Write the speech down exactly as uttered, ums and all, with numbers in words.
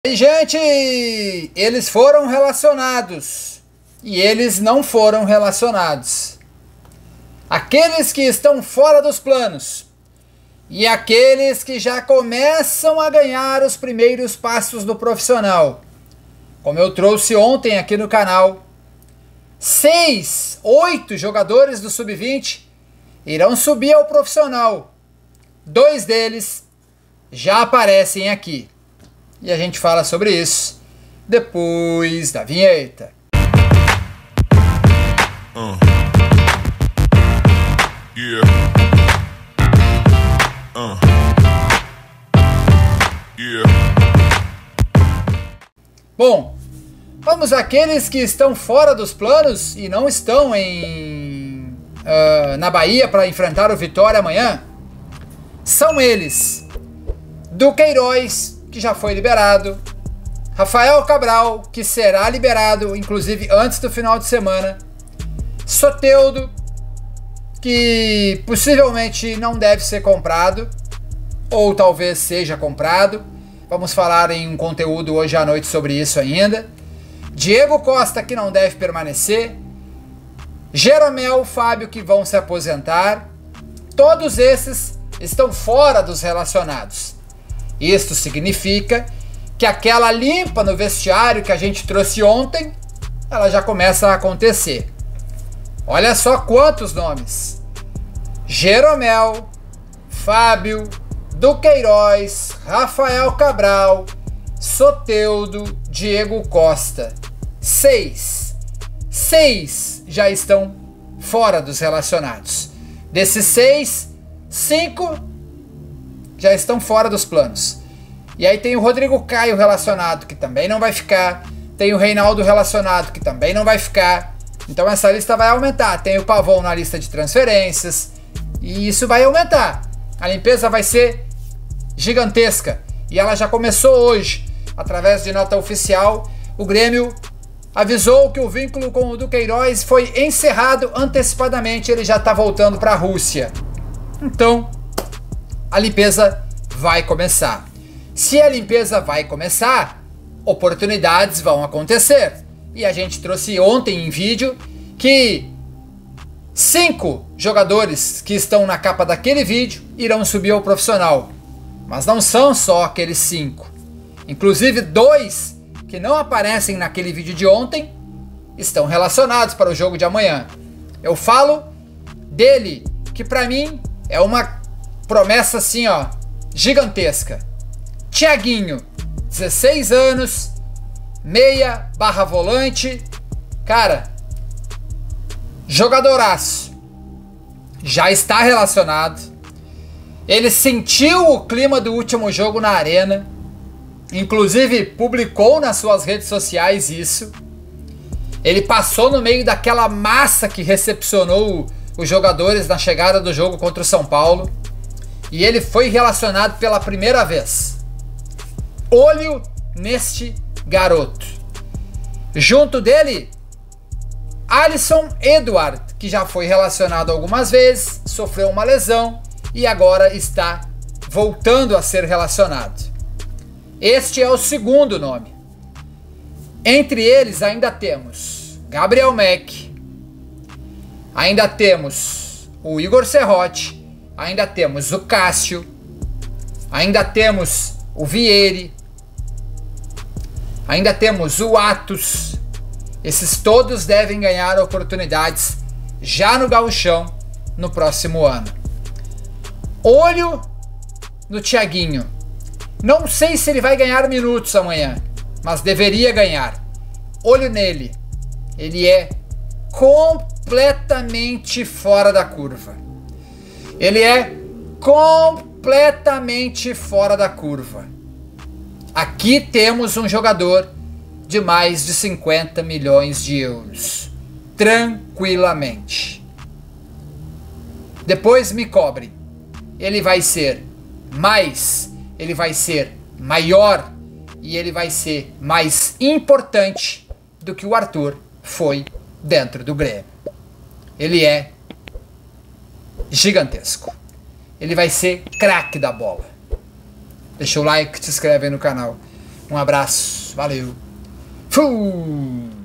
E gente, eles foram relacionados e eles não foram relacionados. Aqueles que estão fora dos planos e aqueles que já começam a ganhar os primeiros passos do profissional. Como eu trouxe ontem aqui no canal, seis, oito jogadores do sub vinte irão subir ao profissional. Dois deles já aparecem aqui. E a gente fala sobre isso depois da vinheta. Uh. Yeah. Uh. Yeah. Bom, vamos àqueles que estão fora dos planos e não estão em uh, na Bahia para enfrentar o Vitória amanhã. São eles: Duqueiroz, que já foi liberado, Rafael Cabral, que será liberado, inclusive antes do final de semana, Soteldo, que possivelmente não deve ser comprado, ou talvez seja comprado, vamos falar em um conteúdo hoje à noite sobre isso ainda, Diego Costa, que não deve permanecer, Jeromel, Fábio, que vão se aposentar. Todos esses estão fora dos relacionados. Isto significa que aquela limpa no vestiário que a gente trouxe ontem, ela já começa a acontecer. Olha só quantos nomes: Jeromel, Fábio, Duqueiroz, Rafael Cabral, Soteldo, Diego Costa. Seis. Seis já estão fora dos relacionados. Desses seis, cinco já estão fora dos planos. E aí tem o Rodrigo Caio relacionado, que também não vai ficar. Tem o Reinaldo relacionado, que também não vai ficar. Então essa lista vai aumentar. Tem o Pavon na lista de transferências. E isso vai aumentar. A limpeza vai ser gigantesca. E ela já começou hoje. Através de nota oficial, o Grêmio avisou que o vínculo com o Duqueiroz foi encerrado antecipadamente. Ele já está voltando para a Rússia. Então, a limpeza vai começar. Se a limpeza vai começar, oportunidades vão acontecer. E a gente trouxe ontem em vídeo que cinco jogadores que estão na capa daquele vídeo irão subir ao profissional. Mas não são só aqueles cinco. Inclusive dois que não aparecem naquele vídeo de ontem estão relacionados para o jogo de amanhã. Eu falo dele, que para mim é uma promessa assim, ó, gigantesca. Thiaguinho, dezesseis anos, meia barra volante, cara, jogadoraço. Já está relacionado. Ele sentiu o clima do último jogo na arena. Inclusive publicou nas suas redes sociais isso. Ele passou no meio daquela massa que recepcionou os jogadores na chegada do jogo contra o São Paulo. E ele foi relacionado pela primeira vez. Olho neste garoto. Junto dele, Alisson Edward, que já foi relacionado algumas vezes, sofreu uma lesão e agora está voltando a ser relacionado. Este é o segundo nome. Entre eles ainda temos Gabriel Mack, ainda temos o Igor Serrote, ainda temos o Cássio, ainda temos o Vieri, ainda temos o Atos. Esses todos devem ganhar oportunidades já no Gauchão no próximo ano. Olho no Thiaguinho. Não sei se ele vai ganhar minutos amanhã, mas deveria ganhar. Olho nele. Ele é completamente fora da curva. Ele é completamente fora da curva. Aqui temos um jogador de mais de cinquenta milhões de euros. Tranquilamente. Depois me cobre. Ele vai ser mais, ele vai ser maior e ele vai ser mais importante do que o Arthur foi dentro do Grêmio. Ele é gigantesco. Ele vai ser craque da bola. Deixa o like, se inscreve aí no canal. Um abraço. Valeu. Fui!